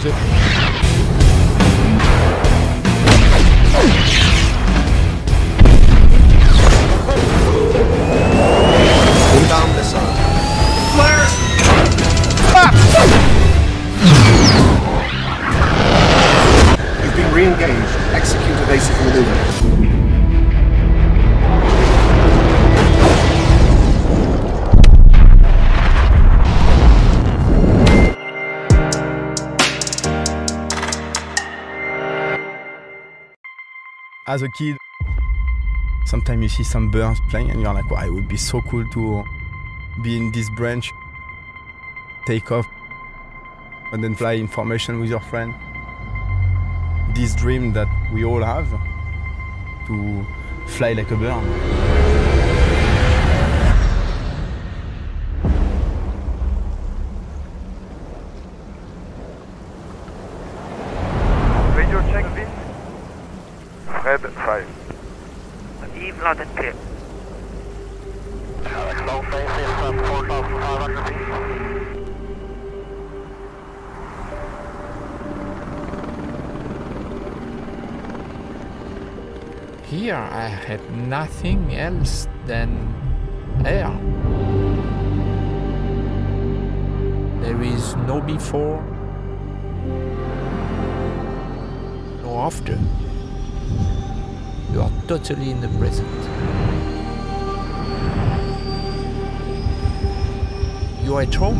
closer. Inbound missile. Flares! You've been re-engaged. Execute evasive maneuver. As a kid, sometimes you see some birds flying and you're like, wow, it would be so cool to be in this branch, take off, and then fly in formation with your friend. This dream that we all have, to fly like a bird. Radio check, Vince. Fred 5. Yves loud and clear. Low faces, 4,500 feet. Here I had nothing else than air. There is no before, no after. You are totally in the present. You are at home.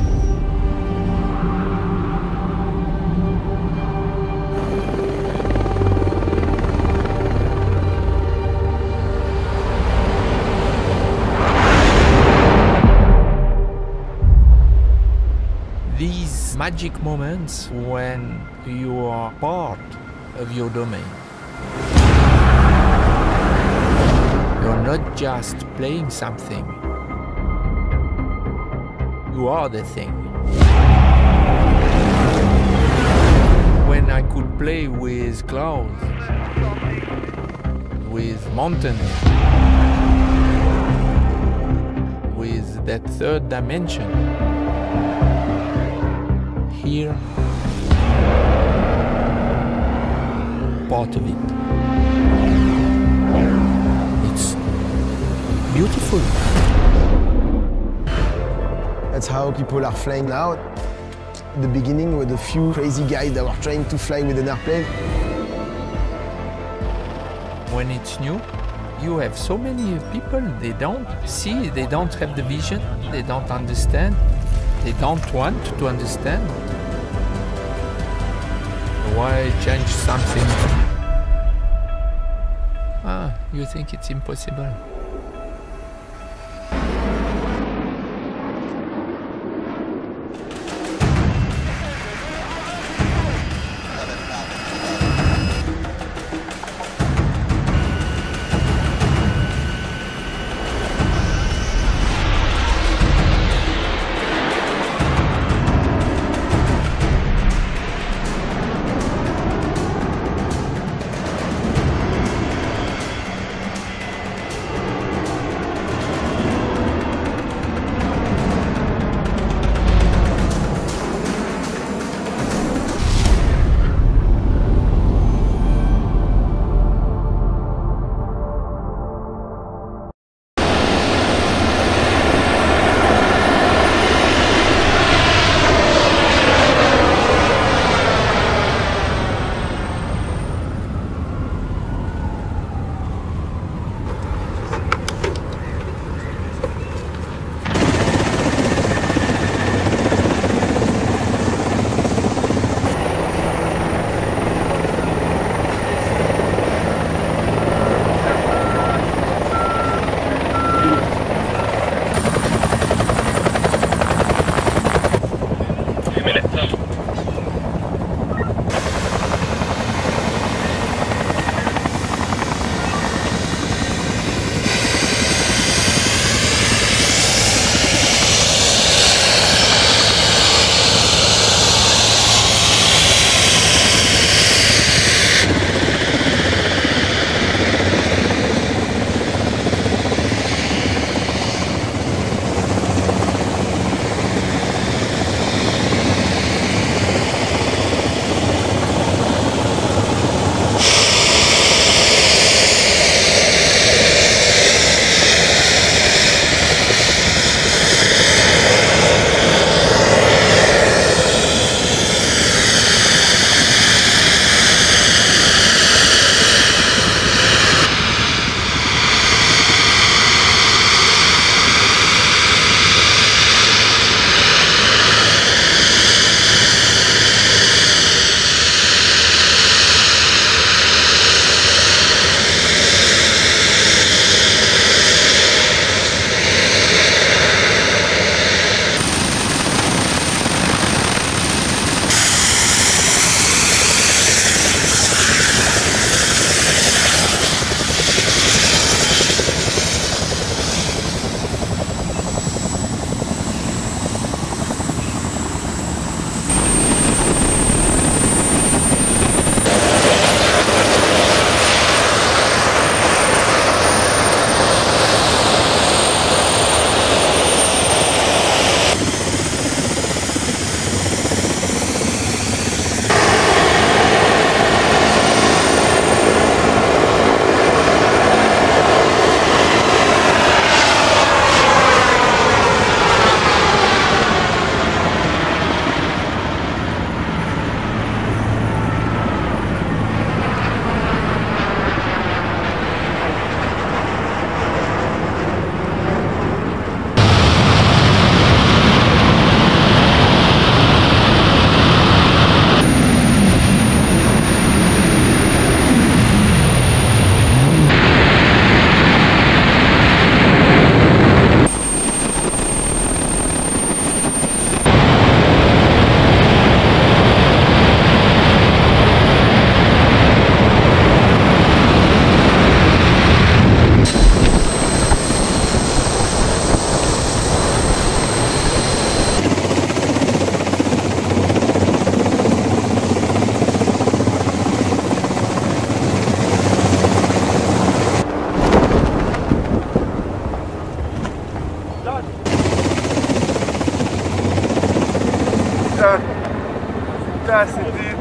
These magic moments when you are part of your domain. You're not just playing something. You are the thing. When I could play with clouds, with mountains, with that third dimension, here, part of it. It's beautiful. That's how people are flying now. At the beginning, with a few crazy guys that were trying to fly with an airplane. When it's new, you have so many people, they don't see, they don't have the vision, they don't understand, they don't want to understand. Why change something? You think it's impossible?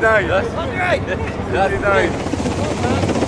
nice. That's really nice.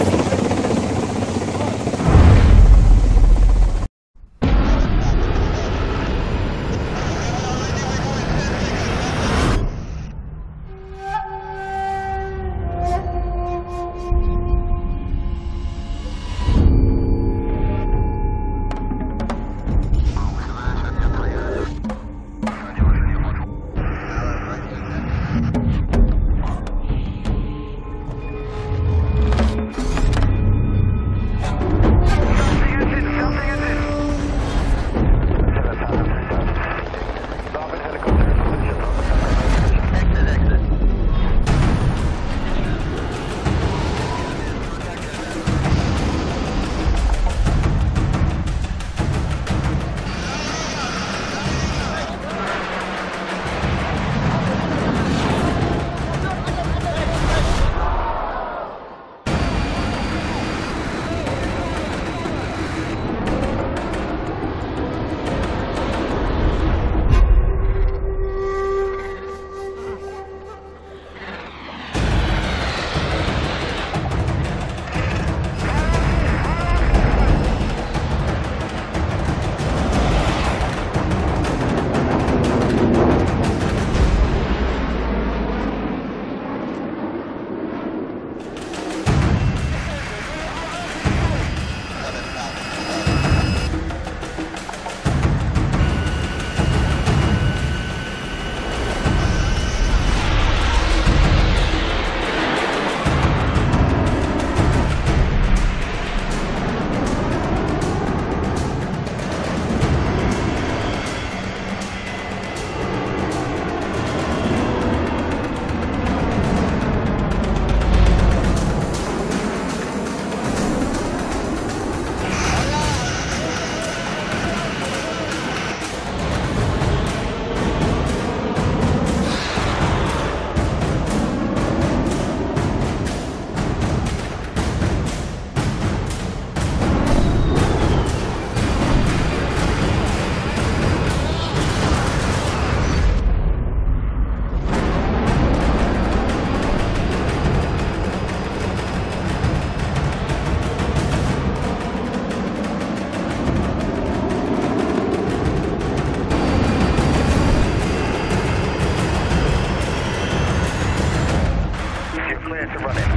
Clear to run in.